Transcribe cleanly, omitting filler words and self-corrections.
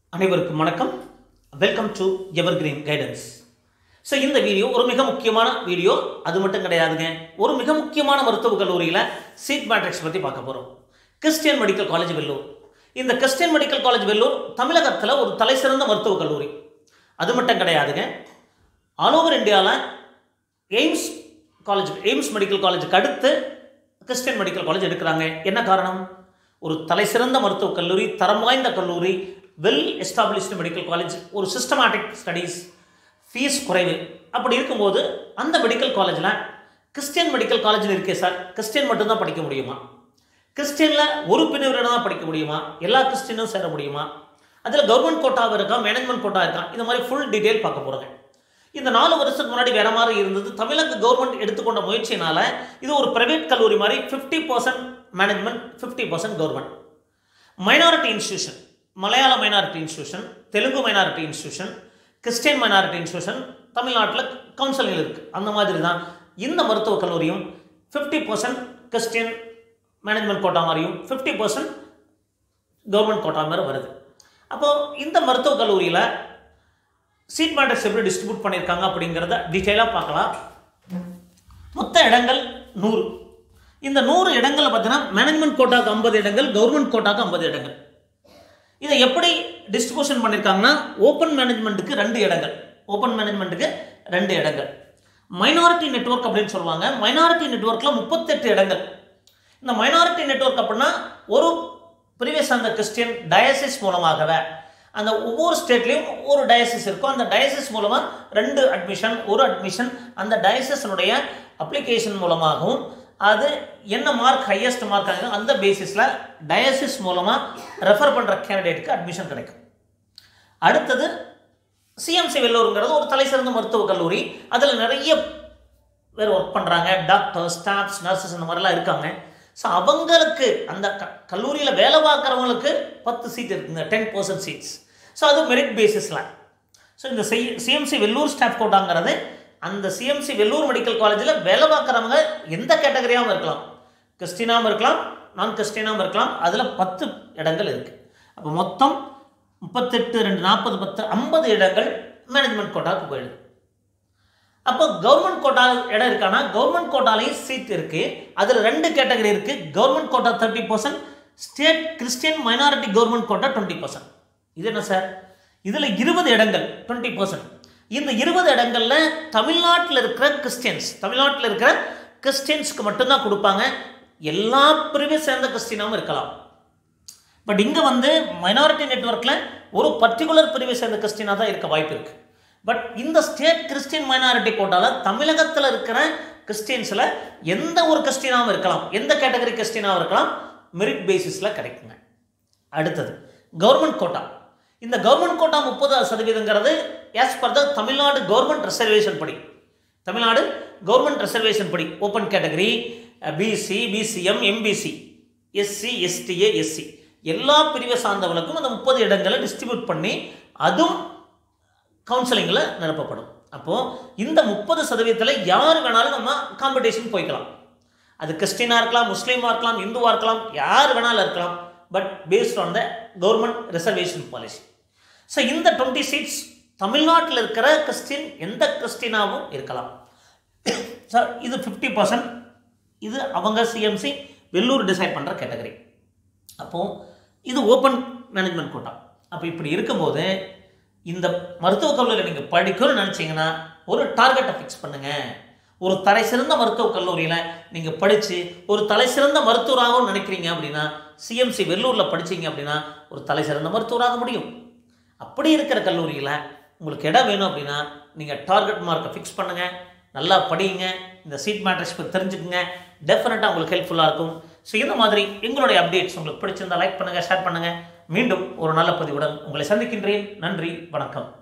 அனைவருக்கும் வணக்கம். Welcome to evergreen guidance. So இந்த வீடியோ ஒரு மிக முக்கியமான வீடியோ. அது மட்டும் கிடையாதுங்க, ஒரு மிக முக்கியமான மருத்துவக் கல்லூரியில் சீட் மேட்ரிக்ஸ் பற்றி பார்க்க போகிறோம். Christian medical college Vellore. இந்த கிறிஸ்டியன் மெடிக்கல் காலேஜ் வெள்ளூர் தமிழகத்தில் ஒரு தலைசிறந்த மருத்துவக் கல்லூரி. அது மட்டும் கிடையாதுங்க, ஆல் ஓவர் இந்தியாவில் எய்ம்ஸ் மெடிக்கல் காலேஜுக்கு அடுத்து கிறிஸ்டியன் மெடிக்கல் காலேஜ் எடுக்கிறாங்க. என்ன காரணம்? ஒரு தலைசிறந்த மருத்துவக் கல்லூரி, தரம் வாய்ந்த கல்லூரி, வெல் எஸ்டாப்ளிஷ்டு மெடிக்கல் காலேஜ், ஒரு சிஸ்டமேட்டிக் ஸ்டடீஸ், ஃபீஸ் குறைவு. அப்படி இருக்கும்போது அந்த மெடிக்கல் காலேஜில் கிறிஸ்டியன் மெடிக்கல் காலேஜில் இருக்கே சார், கிறிஸ்டியன் மட்டும்தான் படிக்க முடியுமா? கிறிஸ்டியனில் ஒரு பிரிவினர் தான் படிக்க முடியுமா? எல்லா கிறிஸ்டியனும் சேர முடியுமா? அதில் கவர்மெண்ட் கோட்டாவும் இருக்கா, மேனேஜ்மெண்ட் கோட்டா இருக்கா? இந்த மாதிரி ஃபுல் டீட்டெயில் பார்க்க போகிறோங்க. இந்த 4 வருஷத்துக்கு முன்னாடி வேற மாதிரி இருந்தது. தமிழக கவர்மெண்ட் எடுத்துக்கொண்ட முயற்சியினால இது ஒரு பிரைவேட் கல்லூரி மாதிரி 50% management, 50% government. Minority institution, Malayalam minority institution, Telugu minority institution, Christian minority institution தமிழ்நாட்டில் கவுன்சிலில் இருக்குது. அந்த மாதிரி தான் இந்த மருத்துவக் கல்லூரியும் 50% கிறிஸ்டியன் மேனேஜ்மெண்ட் கோட்டா மாதிரியும் 50% கவர்மெண்ட் கோட்டா மாதிரி வருது. அப்போது இந்த மருத்துவக் கல்லூரியில் சீட் மேட்ரிக்ஸ் எப்படி டிஸ்ட்ரிபியூட் பண்ணியிருக்காங்க அப்படிங்கிறத டீட்டெயிலாக பார்க்கலாம். மொத்த இடங்கள் 100. இந்த 100 இடங்களில் பார்த்தீங்கன்னா மேனேஜ்மெண்ட் கோட்டாக்கு 50 இடங்கள், கவர்மெண்ட் கோட்டாக்கு 50 இடங்கள். இதை எப்படி டிஸ்ட்ரிபியூஷன் பண்ணியிருக்காங்கன்னா, ஓப்பன் மேனேஜ்மெண்ட்டுக்கு 2 இடங்கள், ஓப்பன் மேனேஜ்மெண்ட்டுக்கு 2 இடங்கள். மைனாரிட்டி நெட்வொர்க் அப்படின்னு சொல்லுவாங்க. மைனாரிட்டி நெட்வொர்க்கில் 38 இடங்கள். இந்த மைனாரிட்டி நெட்வொர்க் அப்படின்னா ஒரு பிரிவை சார்ந்த கிறிஸ்டியன் டயசிஸ் மூலமாகவே, அந்த ஒவ்வொரு ஸ்டேட்லேயும் ஒரு டயசிஸ் இருக்கும். அந்த டயசிஸ் மூலமாக 2 அட்மிஷன், ஒரு அட்மிஷன் அந்த டயசிஸனுடைய அப்ளிகேஷன் மூலமாகவும், அது என்ன மார்க் ஹையஸ்ட் மார்க் ஆகுது அந்த பேசிஸில் டயசிஸ் மூலமாக ரெஃபர் பண்ணுற கேண்டிடேட்டுக்கு அட்மிஷன் கிடைக்கும். அடுத்தது சிஎம்சி வெள்ளூருங்கிறது ஒரு தலைசிறந்த மருத்துவக் கல்லூரி. அதில் நிறைய பேர் ஒர்க் பண்ணுறாங்க, டாக்டர்ஸ், ஸ்டாஃப்ஸ், நர்சஸ் இந்த மாதிரிலாம் இருக்காங்க. ஸோ அவங்களுக்கு அந்த கல்லூரியில் வேலை பார்க்குறவங்களுக்கு 10 சீட் இருக்குங்க, 10% சீட்ஸ். ஸோ அது மெரிட் பேசிஸில். ஸோ இந்த சிஎம்சி வெள்ளூர் ஸ்டாஃப் கோட்டாங்கிறது அந்த சிஎம்சி வெள்ளூர் மெடிக்கல் காலேஜில் வேலை பார்க்குறவங்க எந்த கேட்டகரியாகவும் இருக்கலாம், கிறிஸ்டினாகவும் இருக்கலாம், நான் கிறிஸ்டினாகவும் இருக்கலாம். அதில் 10 இடங்கள் இருக்குது. அப்போ மொத்தம் 38, 2, 40, 10, 50 இடங்கள் மேனேஜ்மெண்ட் கோட்டாவுக்கு போயிடுது. அப்போ கவர்மெண்ட் கோட்டா இடம் இருக்கானா, கவர்மெண்ட் கோட்டாலையும் சீட் இருக்குது. அதில் 2 கேட்டகரி இருக்குது. Government quota 30%, state Christian minority government quota 20%. இது என்ன சார்? இதில் 20 இடங்கள் 20%. இந்த 20 இடங்களில் தமிழ்நாட்டில் இருக்கிற கிறிஸ்டியன்ஸ்க்கு மட்டும்தான் கொடுப்பாங்க. எல்லா பிரிவை சேர்ந்த கிறிஸ்டினாவும் இருக்கலாம். பட் இங்கே மைனாரிட்டி நெட்வொர்க்கில் ஒரு பர்டிகுலர் பிரிவை சேர்ந்த கிறிஸ்டினாக தான் இருக்க வாய்ப்பு இருக்குது. பட் இந்த ஸ்டேட் கிறிஸ்டியன் மைனாரிட்டி கோட்டாவில் தமிழகத்தில் இருக்கிற கிறிஸ்டியன்ஸில் எந்த ஒரு கிறிஸ்டினாவும் இருக்கலாம், எந்த கேட்டகரி கிறிஸ்டினாவும் இருக்கலாம், மெரிட் பேசிஸில் கிடைக்குங்க. அடுத்தது கவர்மெண்ட் கோட்டா. இந்த government quota 30% as per the Tamil Nadu government reservation படி, தமிழ்நாடு கவர்மெண்ட் ரிசர்வேஷன் படி open category, BC, BCM, MBC, STA, SC, எஸ்சி எல்லா பிரிவை சார்ந்தவர்களுக்கும் அந்த 30 இடங்களை டிஸ்ட்ரிபியூட் பண்ணி அதுவும் கவுன்சிலிங்கில் நிரப்பப்படும். அப்போது இந்த 30% யார் வேணாலும் நம்ம காம்படிஷன் போய்க்கலாம். அது கிறிஸ்டினாக இருக்கலாம், முஸ்லீமாக இருக்கலாம், இந்துவாக இருக்கலாம், யார் வேணாலும் இருக்கலாம். But based on the government reservation policy. So இந்த 20 சீட்ஸ் தமிழ்நாட்டில் இருக்கிற கிறிஸ்டின் எந்த கிறிஸ்டினாவும் இருக்கலாம். சார் இது 50%. இது அவங்க சிஎம்சி வெள்ளூர் டிசைட் பண்ணுற கேட்டகரி. அப்போது இது ஓப்பன் மேனேஜ்மெண்ட் கோட்டா. அப்போ இப்படி இருக்கும்போது இந்த மருத்துவக் கல்லூரியில் நீங்கள் படிக்கணும்னு நினச்சிங்கன்னா ஒரு டார்கெட்டை ஃபிக்ஸ் பண்ணுங்கள். ஒரு தலைசிறந்த மருத்துவக் கல்லூரியில் நீங்கள் படித்து ஒரு தலைசிறந்த மருத்துவராகவும் நினைக்கிறீங்க அப்படின்னா சிஎம்சி வெள்ளூரில் படித்தீங்க அப்படின்னா ஒரு தலைசிறந்த மருத்துவராக முடியும். அப்படி இருக்கிற கல்லூரியில் உங்களுக்கு இடம் வேணும் அப்படின்னா நீங்கள் டார்கெட் மார்க்கை ஃபிக்ஸ் பண்ணுங்கள், நல்லா படிங்க, இந்த சீட் மேட்ரிக்ஸ் பற்றி தெரிஞ்சுக்குங்க. டெஃபினட்டாக உங்களுக்கு ஹெல்ப்ஃபுல்லாக இருக்கும். ஸோ இந்த மாதிரி எங்களுடைய அப்டேட்ஸ் உங்களுக்கு பிடிச்சிருந்தால் லைக் பண்ணுங்கள், ஷேர் பண்ணுங்கள். மீண்டும் ஒரு நல்ல பதிவுடன் உங்களை சந்திக்கின்றேன். நன்றி, வணக்கம்.